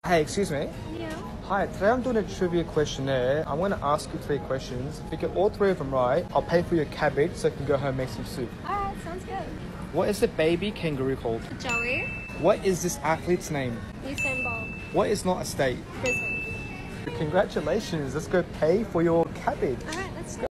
Hey, excuse me. Yeah. Hi, today I'm doing a trivia questionnaire. I'm going to ask you 3 questions. If you get all 3 of them right, I'll pay for your cabbage so you can go home and make some soup. Alright, sounds good. What is the baby kangaroo called? Joey. What is this athlete's name? Usain Bolt. What is not a state? Brisbane. Congratulations, let's go pay for your cabbage. Alright, let's go.